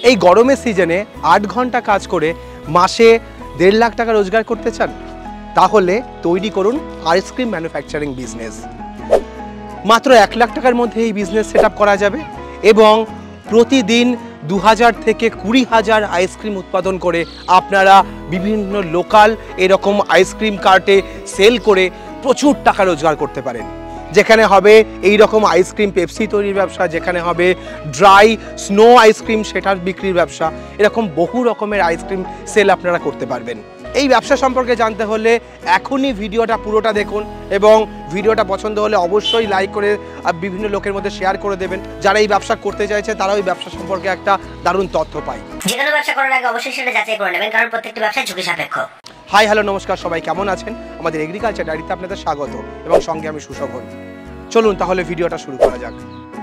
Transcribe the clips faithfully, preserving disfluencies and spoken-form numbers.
এই গরমের সিজনে আট ঘন্টা কাজ করে মাসে দেড় লাখ টাকা রোজগার করতে চান? তাহলে তৈরি করুন আইসক্রিম ম্যানুফ্যাকচারিং বিজনেস। মাত্র এক লাখ টাকার মধ্যে এই বিজনেস সেট আপ করা যাবে এবং প্রতিদিন দু হাজার থেকে কুড়ি হাজার আইসক্রিম উৎপাদন করে আপনারা বিভিন্ন লোকাল এরকম আইসক্রিম কার্টে সেল করে প্রচুর টাকা রোজগার করতে পারেন। যেখানে হবে এই রকম আইসক্রিম পেপসি তৈরির ব্যবসা, যেখানে হবে ড্রাই স্নো আইসক্রিম সেটার বিক্রির ব্যবসা, এরকম বহু রকমের আইসক্রিম সেল আপনারা করতে পারবেন। এই ব্যবসা সম্পর্কে জানতে হলে এখনই ভিডিওটা পুরোটা দেখুন এবং ভিডিওটা পছন্দ হলে অবশ্যই লাইক করে বিভিন্ন লোকের মধ্যে শেয়ার করে দেবেন। যারা এই ব্যবসা করতে চাইছে তারা ওই ব্যবসা সম্পর্কে একটা দারুণ তথ্য পায়। যে কোনো ব্যবসা করার আগে অবশ্যই সেটা যাচাই করে নেবেন, কারণ প্রত্যেকটা ব্যবসা ঝুঁকি সাপেক্ষ। হাই হ্যালো নমস্কার, সবাই কেমন আছেন? আমাদের এগ্রিকালচার ডায়েরিতে আপনাদের স্বাগত এবং সঙ্গে আমি সুশোভন। চলুন তাহলে ভিডিওটা শুরু করা যাক।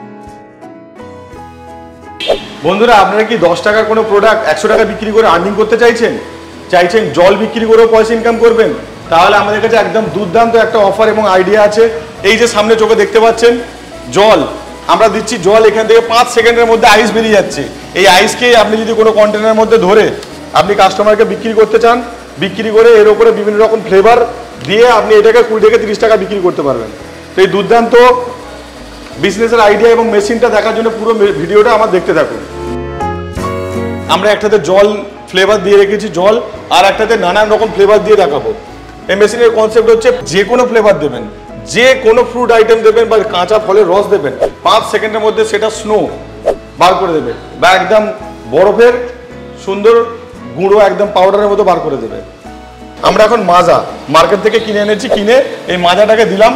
বন্ধুরা, আপনারা কি দশ টাকার কোনো প্রোডাক্ট একশো টাকা বিক্রি করে আর্নিং করতে চাইছেন? চাইছেন জল বিক্রি করেও পয়সা ইনকাম করবেন? তাহলে আমাদের কাছে একদম দুর্দান্ত একটা অফার এবং আইডিয়া আছে। এই যে সামনে চোখে দেখতে পাচ্ছেন জল, আমরা দিচ্ছি জল। এখান থেকে পাঁচ সেকেন্ডের মধ্যে আইস বেরিয়ে যাচ্ছে। এই আইসকে আপনি যদি কোনো কন্টেনারের মধ্যে ধরে আপনি কাস্টমারকে বিক্রি করতে চান, বিক্রি করে এর উপরে বিভিন্ন রকম ফ্লেভার দিয়ে আপনি এটাকে কুড়ি থেকে তিরিশ টাকা বিক্রি করতে পারবেন। তো এই দুর্দান্ত বিজনেসের আইডিয়া এবং মেশিনটা দেখার জন্য পুরো ভিডিওটা আমার দেখতে থাকুন। আমরা একটাতে জল ফ্লেভার দিয়ে রেখেছি, জল, আর একটাতে নানান রকম ফ্লেভার দিয়ে দেখাবো। এই মেশিনের কনসেপ্ট হচ্ছে যে কোনো ফ্লেভার দেবেন, যে কোনো ফ্রুট আইটেম দেবেন বা কাঁচা ফলের রস দেবেন, পাঁচ সেকেন্ডের মধ্যে সেটা স্নো বার করে দেবে বা একদম বরফের সুন্দর গুঁড়ো একদম পাউডারের মতো বার করে দেবে। আমরা এখন মাজা মার্কেট থেকে কিনে এনেছি, কিনে এই মাজাটাকে দিলাম।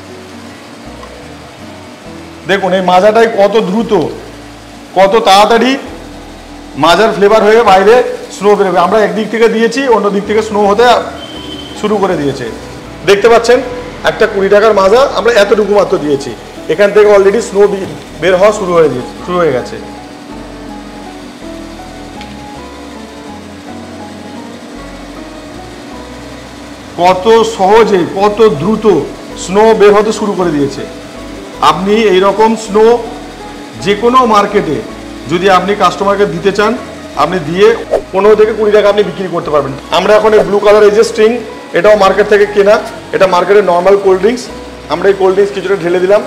দেখুন এই মাজাটাই কত দ্রুত, কত তাড়াতাড়ি মাজার ফ্লেভার হয়ে বাইরে স্নো বেরোবে। আমরা একদিক থেকে দিয়েছি, অন্য দিক থেকে স্নো হতে শুরু করে দিয়েছে। দেখতে পাচ্ছেন একটা কুড়ি টাকার মাজা আমরা এতটুকু মাত্র দিয়েছি, এখান থেকে অলরেডি স্নো বের হওয়া শুরু হয়ে গেছে শুরু হয়ে গেছে কত সহজে, কত দ্রুত স্নো বের হতে শুরু করে দিয়েছে। আপনি এইরকম স্নো যে কোনো মার্কেটে যদি আপনি কাস্টমারকে দিতে চান, আপনি দিয়ে পনেরো থেকে কুড়ি টাকা আপনি বিক্রি করতে পারবেন। আমরা এখন এই ব্লু কালার এই যে স্ট্রিং, এটাও মার্কেট থেকে কেনা, এটা মার্কেটের নর্মাল কোল্ড ড্রিঙ্কস। আমরা এই কোল্ড ড্রিঙ্কস কিছুটা ঢেলে দিলাম,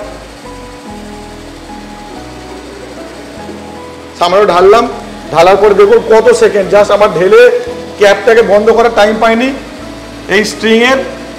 সামনে ঢাললাম। ঢালার পরে দেখুন কত সেকেন্ড, জাস্ট আমার ঢেলে ক্যাপটাকে বন্ধ করার টাইম পাইনি, এই স্ট্রিংয়ের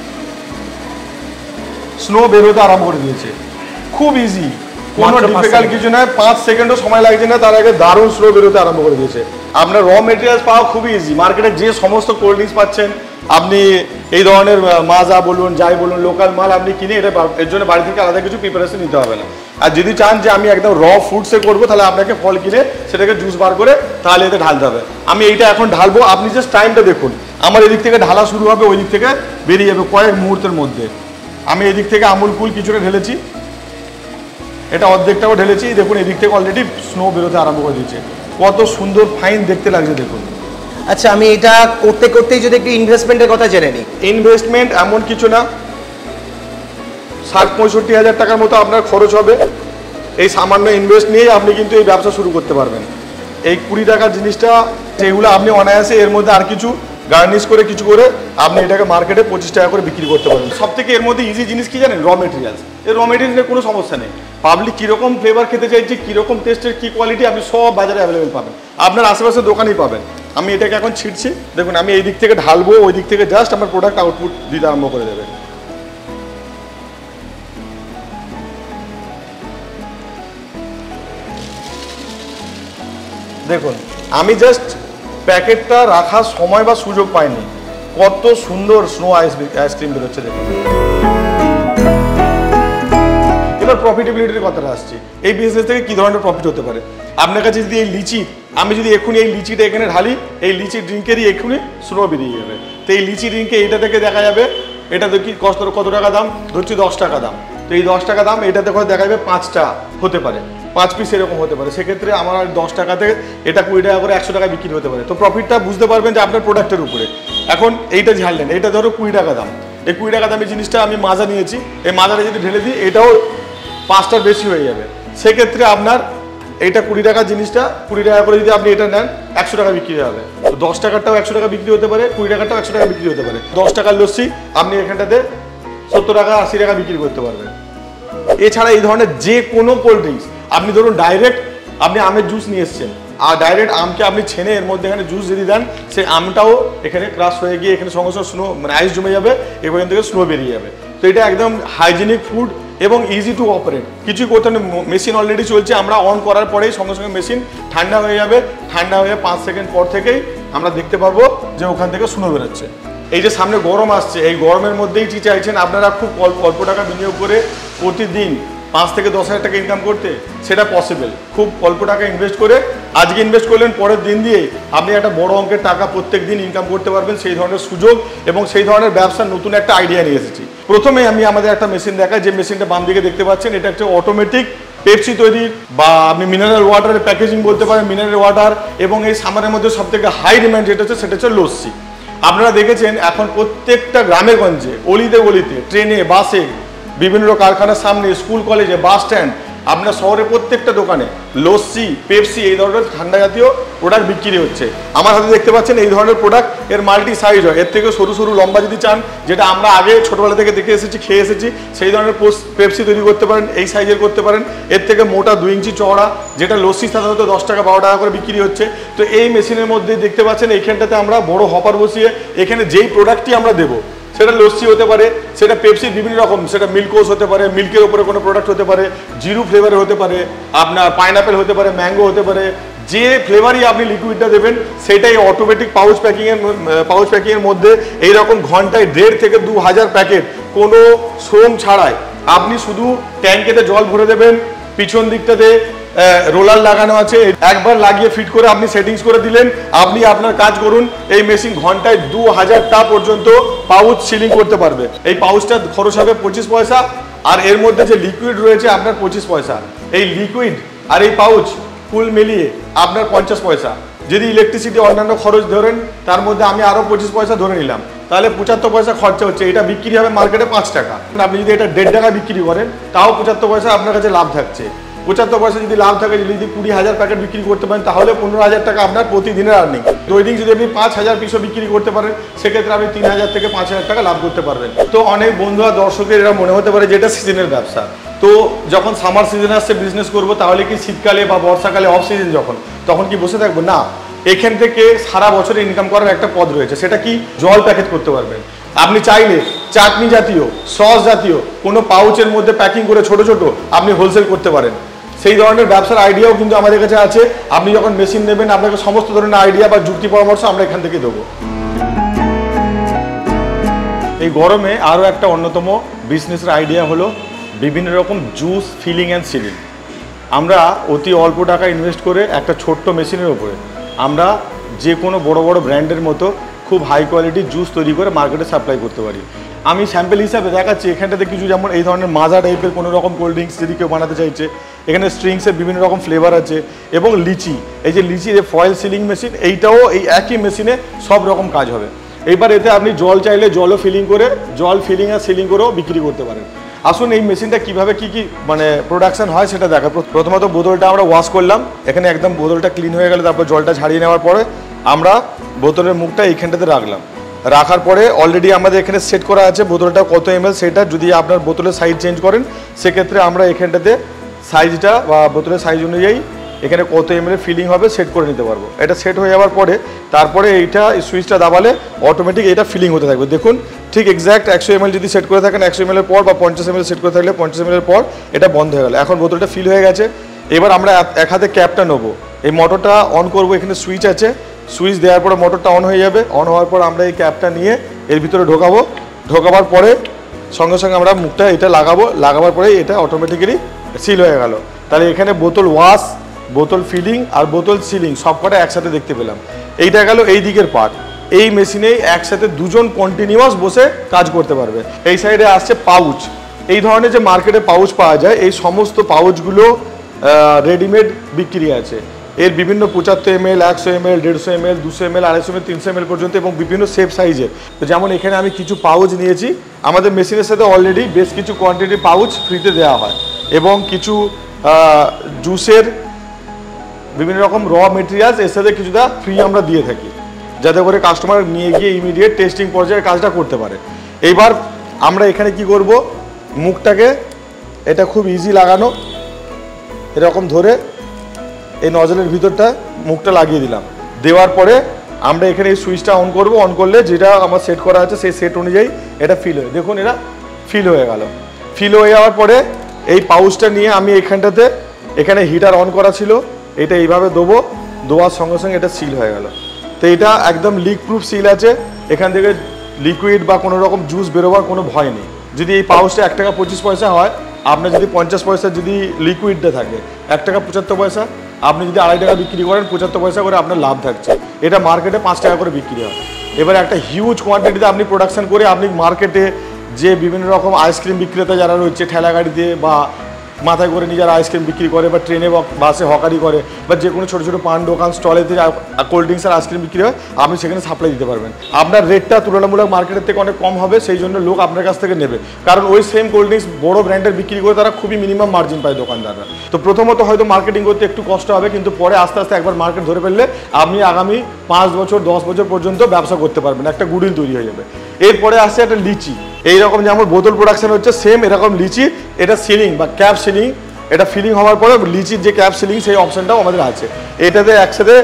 স্নো বের হতে আরম্ভ করে দিয়েছে। খুব ইজি, কোনো ডিফিকাল্ট কিছু নয়, পাঁচ সেকেন্ডও সময় লাগছে না, তার আগে দারুণ স্লো বেরোতে আরম্ভ করে দিয়েছে। আপনার র মেটেরিয়ালস পাওয়া খুবই ইজি। মার্কেটে যে সমস্ত কোল্ড ড্রিঙ্কস পাচ্ছেন, আপনি এই ধরনের মাজা বলুন, যাই বলুন, লোকাল মাল আপনি কিনে এটা এর জন্য বাড়ি থেকে আলাদা কিছু প্রিপারেশন নিতে হবে না। আর যদি চান যে আমি একদম র ফুডসে করবো, তাহলে আপনাকে ফল কিনে সেটাকে জুস বার করে তাহলে এতে ঢালতে হবে। আমি এইটা এখন ঢালবো, আপনি জাস্ট টাইমটা দেখুন। আমার এদিক থেকে ঢালা শুরু হবে, ওই দিক থেকে বেরিয়ে যাবে কয়েক মুহূর্তের মধ্যে। আমি এদিক থেকে আমুল কুল কিছুটা ঢেলেছি, এটা অর্ধেকটাও ঢেলেছি। দেখুন এদিক থেকে অলরেডি স্নো বেরোতে আরম্ভ করে দিয়েছে। কত সুন্দর ফাইন দেখতে লাগছে দেখুন। আচ্ছা, আমি এটা করতে করতেই যদি একটু ইনভেস্টমেন্টের কথা জেনে নিই। ইনভেস্টমেন্ট এমন কিছু না, ষাট পঁয়ষট্টি হাজার টাকার মতো আপনার খরচ হবে। এই সামান্য ইনভেস্ট নিয়ে আপনি কিন্তু এই ব্যবসা শুরু করতে পারবেন। এই কুড়ি টাকার জিনিসটা যেগুলো আপনি অনায়াসে এর মধ্যে আর কিছু গার্নিশ করে কিছু করে আপনি এটাকে মার্কেটে পঁচিশ টাকা করে বিক্রি করতে পারবেন। সব থেকে এর মধ্যে ইজি জিনিস কি জানেন? Raw materials. এই র মেটেরিয়ালের কোনো সমস্যা নেই। পাবলিক কীরকম ফ্লেভার খেতে চাইছে, কীরকম টেস্টের কী কোয়ালিটি, আপনি সব বাজারে অ্যাভেলেবেল পাবেন, আপনার আশেপাশের দোকানেই পাবেন। আমি এটাকে এখন ছিটছি, দেখুন আমি এই দিক থেকে ঢালবো, ওই দিক থেকে জাস্ট আমার প্রোডাক্ট আউটপুট দিতে আরম্ভ করে দেবে। দেখুন আমি জাস্ট প্যাকেটটা রাখার সময় বা সুযোগ পাইনি, কত সুন্দর স্নো আইস আইসক্রিম বেরোচ্ছে দেখুন। এবার প্রফিটেবিলিটির কথাটা আসছি। এই বিজনেস থেকে কি ধরনের প্রফিট হতে পারে? আপনার কাছে যদি এই লিচি, আমি যদি এক্ষুনি এই লিচিটা এখানে ঢালি, এই লিচি ড্রিঙ্কেরই এক্ষুনি স্নো বেরিয়ে যাবে। তো এই লিচি ড্রিঙ্কে এইটা থেকে দেখা যাবে, এটা দেখি কত কত টাকা দাম, ধরছি দশ টাকা দাম। তো এই দশ টাকা দাম, এটা দেখো দেখা যাবে পাঁচটা হতে পারে, পাঁচ পিস এরকম হতে পারে। সেক্ষেত্রে আমার দশ টাকাতে এটা কুড়ি টাকা করে একশো টাকা বিক্রি হতে পারে। তো প্রফিটটা বুঝতে পারবেন যে আপনার প্রোডাক্টের উপরে। এখন এইটা ঝাড়লেন, এটা ধরো কুড়ি টাকা দাম, এই কুড়ি টাকা দামের জিনিসটা আমি মাজা নিয়েছি, এই মাজাটা যদি ঢেলে দিই এটাও পাঁচটার বেশি হয়ে যাবে। সেক্ষেত্রে আপনার এইটা কুড়ি টাকার জিনিসটা কুড়ি টাকা করে যদি আপনি এটা নেন একশো টাকা বিক্রি হবে। তো দশ টাকারটাও একশো টাকা বিক্রি হতে পারে, কুড়ি টাকারটাও একশো টাকা বিক্রি হতে পারে। দশ টাকার লস্যি আপনি এখানটাতে সত্তর টাকা আশি টাকা বিক্রি করতে পারবেন। এছাড়া এই ধরনের যে কোনো কোল্ড ড্রিঙ্কস আপনি ধরুন ডাইরেক্ট আপনি আমের জুস নিয়ে এসছেন, আর ডাইরেক্ট আমকে আপনি ছেনে এর মধ্যে এখানে জুস যদি দেন, সেই আমটাও এখানে ক্রাশ হয়ে গিয়ে এখানে সঙ্গে সঙ্গে স্নো মানে আইস জমে যাবে, এখান থেকে স্নো বেরিয়ে যাবে। তো এটা একদম হাইজেনিক ফুড এবং ইজি টু অপারেট, কিছুই করতে হবে। মেশিন অলরেডি চলছে, আমরা অন করার পরেই সঙ্গে সঙ্গে মেশিন ঠান্ডা হয়ে যাবে, ঠান্ডা হয়ে পাঁচ সেকেন্ড পর থেকেই আমরা দেখতে পারবো যে ওখান থেকে স্নো বেরোচ্ছে। এই যে সামনে গরম আসছে, এই গরমের মধ্যেই কি চাইছেন আপনারা খুব অল্প টাকা বিনিয়োগ করে প্রতিদিন পাঁচ থেকে দশ হাজার টাকা ইনকাম করতে, সেটা পসিবল। খুব অল্প টাকা ইনভেস্ট করে আজকে ইনভেস্ট করলেন, পরের দিন দিয়েই আপনি একটা বড় অঙ্কের টাকা প্রত্যেক দিন ইনকাম করতে পারবেন। সেই ধরনের সুযোগ এবং সেই ধরনের ব্যবসার নতুন একটা আইডিয়া নিয়ে এসেছি। প্রথমে আমি আমাদের একটা মেশিন দেখাই, যে মেশিনটা বাম দিকে দেখতে পাচ্ছেন, এটা একটা অটোমেটিক পেপসি তৈরির বা আপনি মিনারেল ওয়াটারের প্যাকেজিং বলতে পারেন, মিনারেল ওয়াটার। এবং এই সামারের মধ্যে সব থেকে হাই ডিমান্ড যেটা হচ্ছে সেটা হচ্ছে লস্যি। আপনারা দেখেছেন এখন প্রত্যেকটা গ্রামে গঞ্জে, অলিতে গলিতে, ট্রেনে, বাসে, বিভিন্ন কারখানার সামনে, স্কুল কলেজে, বাস স্ট্যান্ড, আপনার শহরে প্রত্যেকটা দোকানে লস্যি, পেপসি এই ধরনের ঠান্ডা জাতীয় প্রোডাক্ট বিক্রি হচ্ছে। আমার হাতে দেখতে পাচ্ছেন এই ধরনের প্রোডাক্ট, এর মাল্টি সাইজ হয়, এর থেকে সরু সরু লম্বা যদি চান, যেটা আমরা আগে ছোটবেলা থেকে দেখে এসেছি, খেয়ে এসেছি, সেই ধরনের পেপসি তৈরি করতে পারেন, এই সাইজের করতে পারেন। এর থেকে মোটা দুই ইঞ্চি চওড়া, যেটা লস্যি সাধারণত দশ টাকা বারো টাকা করে বিক্রি হচ্ছে। তো এই মেশিনের মধ্যে দেখতে পাচ্ছেন এইখানটাতে আমরা বড় হপার বসিয়ে এখানে যেই প্রোডাক্টটি আমরা দেবো, সেটা লস্যি হতে পারে, সেটা পেপসির বিভিন্ন রকম, সেটা মিল্কোস হতে পারে, মিল্কের উপরে কোনো প্রোডাক্ট হতে পারে, জিরু ফ্লেভারে হতে পারে, আপনার পাইনাপেল হতে পারে, ম্যাঙ্গো হতে পারে, যে ফ্লেভারই আপনি লিকুইডটা দেবেন সেটাই অটোমেটিক পাউচ প্যাকিংয়ের পাউচ প্যাকিংয়ের মধ্যে এইরকম ঘন্টায় দেড় থেকে দু হাজার প্যাকেট কোনো শ্রম ছাড়াই আপনি শুধু ট্যাঙ্কেতে জল ভরে দেবেন, পিছন দিকটাতে রোলার লাগানো আছে, একবার লাগিয়ে ফিট করে আপনি সেটিংস করে দিলেন, আপনি আপনার কাজ করুন। এই মেশিন ঘন্টায় দু হাজারটা পর্যন্ত পাউচ সিলিং করতে পারবে। এই পাউচটা খরচ হবে পঁচিশ পয়সা, আর এর মধ্যে যে লিকুইড রয়েছে আপনার পঁচিশ পয়সা। এই লিকুইড আর এই পাউচ ফুল মিলিয়ে আপনার পঞ্চাশ পয়সা। যদি ইলেকট্রিসিটি অন্যান্য খরচ ধরেন, তার মধ্যে আমি আরও পঁচিশ পয়সা ধরে নিলাম, তাহলে পঁচাত্তর পয়সা খরচা হচ্ছে। এটা বিক্রি হবে মার্কেটে পাঁচ টাকা, আপনি যদি এটা দেড় টাকা বিক্রি করেন তাও পঁচাত্তর পয়সা আপনার কাছে লাভ থাকছে। পঁচাত্তর পয়সা যদি লাভ থাকে, যদি কুড়ি হাজার প্যাকেট বিক্রি করতে পারেন, তাহলে পনেরো হাজার টাকা আপনার প্রতিদিনের আর্নিং। দৈনিক যদি আপনি পাঁচ হাজার পিসও বিক্রি করতে পারেন, সেক্ষেত্রে আপনি তিন হাজার থেকে পাঁচ হাজার টাকা লাভ করতে পারবেন। তো অনেক বন্ধু আর দর্শকের এরা মনে হতে পারে যে এটা সিজনের ব্যবসা, তো যখন সামার সিজন আসছে বিজনেস করবো, তাহলে কি শীতকালে বা বর্ষাকালে অফ সিজন যখন, তখন কি বসে থাকবো? না, এখান থেকে সারা বছর ইনকাম করার একটা পথ রয়েছে। সেটা কি? জল প্যাকেট করতে পারবেন। আপনি চাইলে চাটনি জাতীয়, সস জাতীয় কোনো পাউচের মধ্যে প্যাকিং করে ছোট ছোট আপনি হোলসেল করতে পারেন। সেই ধরনের ব্যবসার আইডিয়াও কিন্তু আমাদের কাছে আছে। আপনি যখন মেশিন নেবেন, আপনাকে সমস্ত ধরনের আইডিয়া বা যুক্তি পরামর্শ আমরা এখান থেকে দেবো। এই গরমে আরও একটা অন্যতম বিজনেসের আইডিয়া হলো বিভিন্ন রকম জুস ফিলিং অ্যান্ড সিলিং। আমরা অতি অল্প টাকা ইনভেস্ট করে একটা ছোট্ট মেশিনের উপরে আমরা যে কোনো বড় বড় ব্র্যান্ডের মতো খুব হাই কোয়ালিটির জুস তৈরি করে মার্কেটে সাপ্লাই করতে পারি। আমি স্যাম্পল হিসাবে দেখাচ্ছি এখানটাতে কিছু, যেমন এই ধরনের মাজা টাইপের কোনো রকম কোল্ড ড্রিঙ্কস যদি কেউ বানাতে চাইছে, এখানে স্ট্রিংসের বিভিন্ন রকম ফ্লেভার আছে। এবং লিচি, এই যে লিচি যে ফয়েল সিলিং মেশিন, এইটাও এই একই মেশিনে সব রকম কাজ হবে। এইবার এতে আপনি জল চাইলে জলও ফিলিং করে, জল ফিলিং আর সিলিং করেও বিক্রি করতে পারেন। আসুন এই মেশিনটা কিভাবে কি কি মানে প্রোডাকশন হয় সেটা দেখা। প্রথমত বোতলটা আমরা ওয়াশ করলাম, এখানে একদম বোতলটা ক্লিন হয়ে গেলে তারপর জলটা ঝাড়িয়ে নেওয়ার পরে আমরা বোতলের মুখটা এইখানটাতে রাখলাম। রাখার পরে অলরেডি আমাদের এখানে সেট করা আছে বোতলটা কত এম এল, সেটা যদি আপনার বোতলের সাইজ চেঞ্জ করেন, সেক্ষেত্রে আমরা এখানটাতে সাইজটা বা বোতলের সাইজ অনুযায়ী এখানে কত এম এল ফিলিং হবে সেট করে নিতে পারবো। এটা সেট হয়ে যাওয়ার পরে তারপরে এইটা সুইচটা দাবালে অটোমেটিক এটা ফিলিং হতে থাকবে। দেখুন ঠিক এক্স্যাক্ট একশো এম এল যদি সেট করে থাকেন, একশো এম এল এর পর বা পঞ্চাশ এম এল সেট করে থাকলে পঞ্চাশ এম এল এর পর এটা বন্ধ হয়ে গেল। এখন বোতলটা ফিল হয়ে গেছে। এবার আমরা এক হাতে ক্যাপটা নেবো, এই মোটরটা অন করবো, এখানে সুইচ আছে, সুইচ দেওয়ার পরে মোটরটা অন হয়ে যাবে। অন হওয়ার পর আমরা এই ক্যাপটা নিয়ে এর ভিতরে ঢোকাবো। ঢোকাবার পরে সঙ্গে সঙ্গে আমরা মুখটা এটা লাগাবো, লাগাবার পরে এটা অটোমেটিক্যালি সিল হয়ে গেল। তাহলে এখানে বোতল ওয়াশ, বোতল ফিলিং আর বোতল সিলিং সব কটা একসাথে দেখতে পেলাম। এইটা গেল এই দিকের পার্ট। এই মেশিনেই একসাথে দুজন কন্টিনিউয়াস বসে কাজ করতে পারবে। এই সাইডে আসছে পাউচ। এই ধরনের যে মার্কেটে পাউচ পাওয়া যায়, এই সমস্ত পাউচগুলো রেডিমেড বিক্রি আছে। এর বিভিন্ন পঁচাত্তর এম এল, একশো এম এল, দেড়শো এম এল, দুশো এম এল, আড়াইশো এম এল, তিনশো এম এল পর্যন্ত এবং বিভিন্ন শেপ সাইজের। তো যেমন এখানে আমি কিছু পাউচ নিয়েছি, আমাদের মেশিনের সাথে অলরেডি বেশ কিছু কোয়ান্টিটি পাউচ ফ্রিতে দেওয়া হয় এবং কিছু জুসের বিভিন্ন রকম র মেটেরিয়ালস এর সাথে কিছুটা ফ্রি আমরা দিয়ে থাকি, যাতে করে কাস্টমার নিয়ে গিয়ে ইমিডিয়েট টেস্টিং পর্যায়ে কাজটা করতে পারে। এইবার আমরা এখানে কি করব, মুখটাকে এটা খুব ইজি লাগানো, এরকম ধরে এই নজলের ভিতরটা মুখটা লাগিয়ে দিলাম। দেওয়ার পরে আমরা এখানে এই সুইচটা অন করব, অন করলে যেটা আমার সেট করা আছে সেই সেট অনুযায়ী এটা ফিল হয়। দেখুন এটা ফিল হয়ে গেল। ফিল হয়ে যাওয়ার পরে এই পাউচটা নিয়ে আমি এখানটাতে, এখানে হিটার অন করা ছিল, এটা এইভাবে দেবো, দেওয়ার সঙ্গে সঙ্গে এটা সিল হয়ে গেল। তো এটা একদম লিক প্রুফ সিল আছে, এখান থেকে লিকুইড বা কোনো রকম জুস বেরোবার কোনো ভয় নেই। যদি এই পাউচটা এক টাকা পঁচিশ পয়সা হয়, আপনার যদি পঞ্চাশ পয়সা যদি লিকুইডটা থাকে, এক টাকা পঁচাত্তর পয়সা, আপনি যদি আড়াই টাকা বিক্রি করেন পঁচাত্তর পয়সা করে আপনার লাভ থাকছে। এটা মার্কেটে পাঁচ টাকা করে বিক্রি হয়। এবার একটা হিউজ কোয়ান্টিটিতে আপনি প্রোডাকশন করে আপনি মার্কেটে যে বিভিন্ন রকম আইসক্রিম বিক্রেতা যারা রয়েছে ঠেলা গাড়িতে বা মাথায় করে নিয়ে যারা আইসক্রিম বিক্রি করে বা ট্রেনে বা বাসে হকারি করে বা যে কোনো ছোটো ছোটো পান দোকান স্টলেতে কোল্ড ড্রিঙ্কস আর আইসক্রিম বিক্রি হয়, আপনি সেখানে সাপ্লাই দিতে পারবেন। আপনার রেটটা তুলনামূলক মার্কেটের থেকে অনেক কম হবে, সেই জন্য লোক আপনার কাছ থেকে নেবে। কারণ ওই সেম কোল্ড ড্রিঙ্কস বড়ো ব্র্যান্ডের বিক্রি করে তারা খুবই মিনিমাম মার্জিন পায় দোকানদাররা। তো প্রথমত হয়তো মার্কেটিং করতে একটু কষ্ট হবে, কিন্তু পরে আস্তে আস্তে একবার মার্কেট ধরে ফেললে আপনি আগামী পাঁচ বছর দশ বছর পর্যন্ত ব্যবসা করতে পারবেন, একটা গুডউইল তৈরি হয়ে যাবে। এরপরে আসছে একটা লিচি, এইরকম যেমন বোতল প্রোডাকশন হচ্ছে সেম এরকম লিচি, এটা সিলিং বা ক্যাপ সিলিং, এটা ফিলিং হওয়ার পরে লিচির যে ক্যাপ সিলিং সেই অপশনটাও আমাদের আছে। এটাতে একসাথে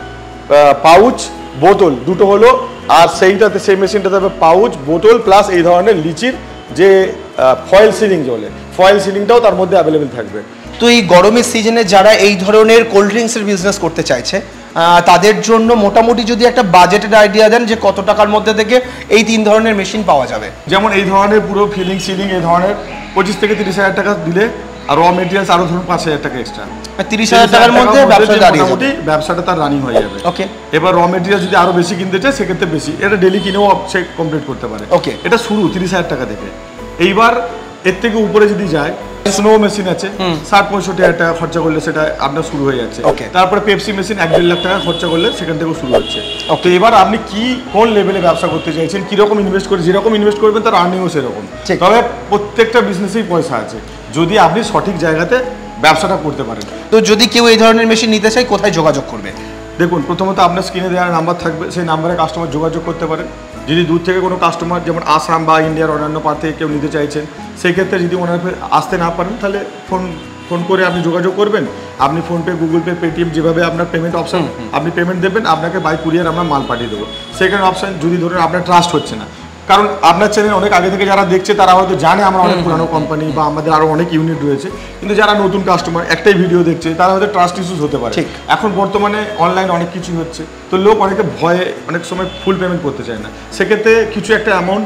পাউচ বোতল দুটো হলো, আর সেইটাতে সেই মেশিনটাতে হবে পাউচ বোতল প্লাস এই ধরনের লিচির যে ফয়েল সিলিং চলে, ফয়েল সিলিংটাও তার মধ্যে অ্যাভেলেবেল থাকবে। তো এই গরমের সিজনে যারা এই ধরনের কোল্ড ড্রিঙ্কসের বিজনেস করতে চাইছে তাদের জন্য মোটামুটি যদি একটা বাজেটের আইডিয়া দেন যে কত টাকার মধ্যে থেকে এই তিন ধরনের মেশিন পাওয়া যাবে। যেমন এই ধরনের পুরো ফিলিং সিলিং এই ধরনের পঁচিশ থেকে তিরিশ হাজার টাকা দিলে, আর র মেটেরিয়ালস আরো ধরুন পাঁচ হাজার টাকা এক্সট্রা, তিরিশ হাজার টাকার মধ্যে মোটামুটি ব্যবসাটা তার রানিং হয়ে যাবে। ওকে, এবার র মেটেরিয়াল যদি আরো বেশি কিনতে চায় সেক্ষেত্রে বেশি, এটা ডেলি কিনেও সে কমপ্লিট করতে পারে। ওকে, এটা শুরু তিরিশ হাজার টাকা থেকে। এইবার এর থেকে উপরে যদি যায়, স্নো মেশিন আছে ষাট পঁয়ষট্টি হাজার টাকা খরচা করলে সেটা আপনার শুরু হয়ে যাচ্ছে। তারপরে পেপসি মেশিন এক দেড় লাখ টাকা খরচা করলে সেখান থেকেও শুরু হচ্ছে। তো এবার আপনি কি কোন লেভেলে ব্যবসা করতে চাইছেন, কিরকম ইনভেস্ট করে, যেরকম ইনভেস্ট করবেন তার আর্নিংও সেরকম। তবে প্রত্যেকটা বিজনেসেই পয়সা আছে যদি আপনি সঠিক জায়গাতে ব্যবসাটা করতে পারেন। তো যদি কেউ এই ধরনের মেশিন নিতে চায় কোথায় যোগাযোগ করবে? দেখুন, প্রথমত আপনার স্ক্রিনে দেওয়ার নাম্বার থাকবে, সেই নাম্বারে কাস্টমার যোগাযোগ করতে পারেন। যদি দূর থেকে কোনো কাস্টমার যেমন আসাম বা ইন্ডিয়ার অন্যান্য পার্ট থেকে কেউ নিতে চাইছেন, সেই ক্ষেত্রে যদি ওনার আসতে না পারেন তাহলে ফোন ফোন করে আপনি যোগাযোগ করবেন। আপনি ফোনপে, গুগল পে, পেটিএম যেভাবে আপনার পেমেন্ট অপশান আপনি পেমেন্ট দেবেন, আপনাকে বাই কুরিয়ার আমরা মাল পাঠিয়ে দেবো। সেকেন্ড অপশান, যদি ধরুন আপনার ট্রাস্ট হচ্ছে না, কারণ আপনার চ্যানেল অনেক আগে থেকে যারা দেখছে তারা হয়তো জানে আমরা অনেক পুরানো কোম্পানি বা আমাদের আরও অনেক ইউনিট রয়েছে, কিন্তু যারা নতুন কাস্টমার একটাই ভিডিও দেখছে তারা হয়তো ট্রাস্ট ইস্যুস হতে পারে। এখন বর্তমানে অনলাইন অনেক কিছু হচ্ছে, তো লোক অনেকে ভয়ে অনেক সময় ফুল পেমেন্ট করতে চায় না। সেক্ষেত্রে কিছু একটা অ্যামাউন্ট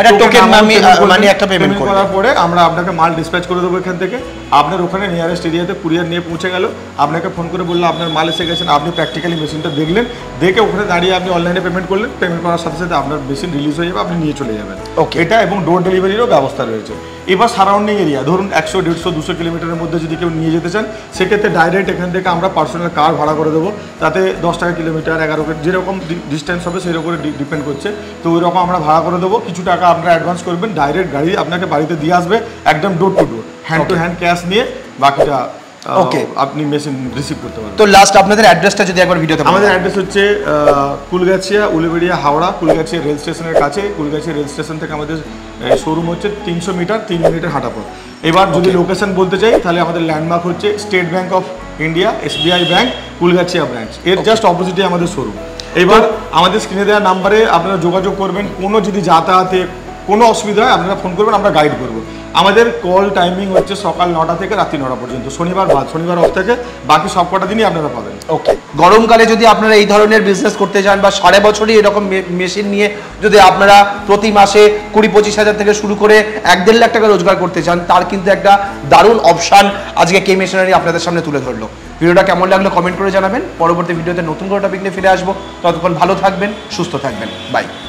করার পরে আমরা আপনাকে মাল ডিসপ্যাচ করে দেবো এখান থেকে। আপনার ওখানে নিয়ারেস্ট এরিয়াতে কুরিয়ার নিয়ে পৌঁছে গেল, আপনাকে ফোন করে বললো আপনার মাল এসে গেছেন, আপনি প্র্যাকটিক্যালি মেশিনটা দেখলেন, দেখে ওখানে দাঁড়িয়ে আপনি অনলাইনে পেমেন্ট করলেন, পেমেন্ট করার সাথে সাথে আপনার মেশিন রিলিজ হয়ে যাবে, আপনি নিয়ে চলে যাবেন। ওকে, এটা এবং ডোর ডেলিভারিরও ব্যবস্থা রয়েছে। এবার সারাউন্ডিং এরিয়া ধরুন একশো দেড়শো দুশো কিলোমিটারের মধ্যে যদি কেউ নিয়ে যেতে চান, সেক্ষেত্রে ডাইরেক্ট এখান থেকে আমরা পার্সোনাল কার ভাড়া করে দেবো, তাতে দশ টাকা কিলোমিটার এগারো যেরকম ডিস্টেন্স হবে সেই উপরে ডিপেন্ড করছে। তো ওই রকম আমরা ভাড়া করে দেবো, কিছু টাকা আপনারা অ্যাডভান্স করবেন, ডাইরেক্ট গাড়ি আপনাকে বাড়িতে দিয়ে আসবে একদম door to door, hand to hand cash নিয়ে, বাকিটা ওকে আপনি মেশিন রিসিভ করতে পারবেন। তো লাস্ট আপনাদের অ্যাড্রেসটা যদি একবার ভিডিওতে। আমাদের অ্যাড্রেস হচ্ছে কুলগাছিয়া, উলুবেড়িয়া, হাওড়া, কুলগাছিয়া রেল স্টেশনের কাছে। কুলগাছিয়া রেল স্টেশন থেকে আমাদের শোরুম হচ্ছে তিনশো মিটার, তিন মিনিটের হাঁটা পথ। এবার যদি লোকেশন বলতে চাই তাহলে আমাদের ল্যান্ডমার্ক হচ্ছে State Bank of India, SBI bank, Kulgachia branch, এর জাস্ট অপোজিটে আমাদের শোরুম। এবার আমাদের স্ক্রিনে দেওয়া নাম্বারে আপনারা যোগাযোগ করবেন, কোনো যদি যাতায়াতে কোনো অসুবিধা হয় আপনারা ফোন করবেন, আমরা গাইড করবো। আমাদের কল টাইমিং হচ্ছে সকাল নটা থেকে রাত্রি নটা পর্যন্ত, শনিবার বাদ, শনিবার অফ থেকে, বাকি সব কটা দিনই আপনারা পাবেন। ওকে, গরমকালে যদি আপনারা এই ধরনের বিজনেস করতে চান বা সাড়ে বছরই এরকম মেশিন নিয়ে যদি আপনারা প্রতি মাসে কুড়ি পঁচিশ হাজার থেকে শুরু করে এক দেড় লাখ টাকা রোজগার করতে চান, তার কিন্তু একটা দারুণ অপশান আজকে কে মেশিনারি আপনাদের সামনে তুলে ধরলো। ভিডিওটা কেমন লাগলো কমেন্ট করে জানাবেন। পরবর্তী ভিডিওতে নতুন করে টপিক নিয়ে ফিরে আসবো, ততক্ষণ ভালো থাকবেন, সুস্থ থাকবেন, বাই।